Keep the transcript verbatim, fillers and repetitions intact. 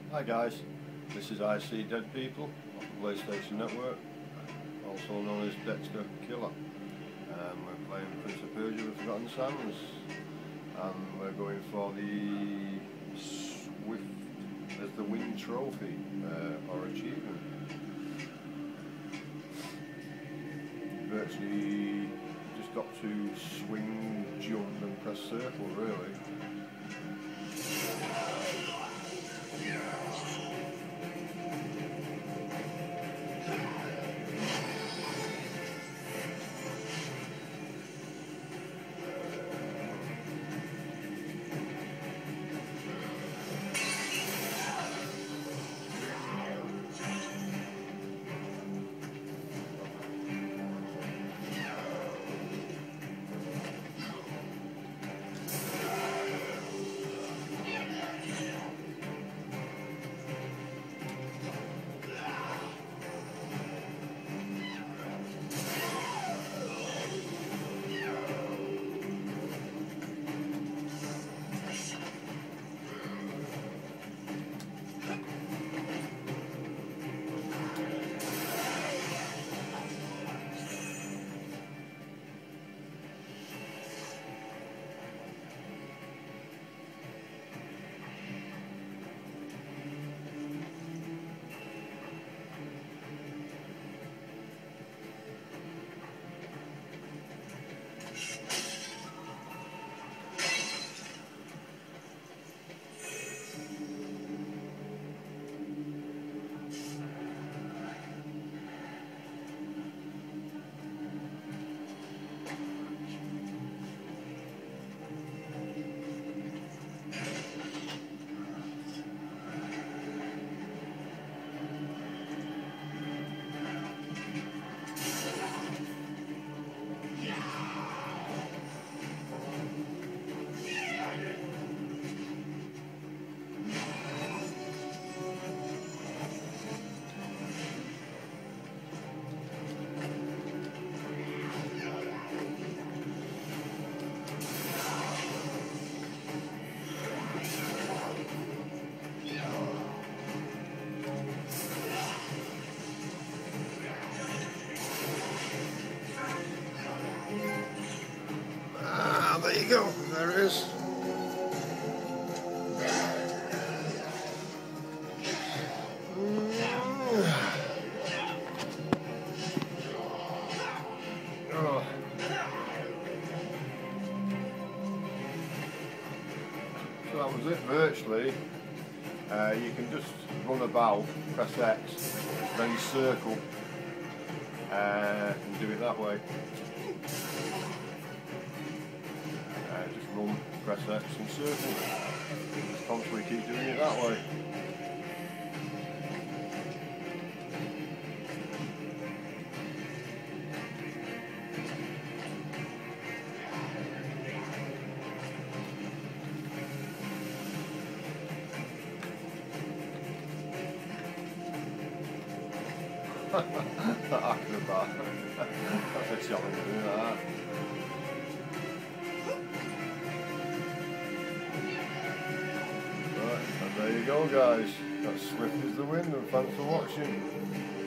Hi guys, this is I See Dead People on the PlayStation Network, also known as Dexter Killer. Um, we're playing Prince of Persia: The Forgotten Sands, and we're going for the Swift as the Wing Trophy uh, or achievement. Virtually just got to swing, jump and press circle really. There you go, there it is. Oh. So that was it virtually. Uh, you can just run about, press X, then circle, uh, and do it that way. Run, press X and circle. Just constantly keep doing it that way. That acrobat. That's a challenge, isn't that? There you go guys, that's Swift as the Wind, and thanks for watching.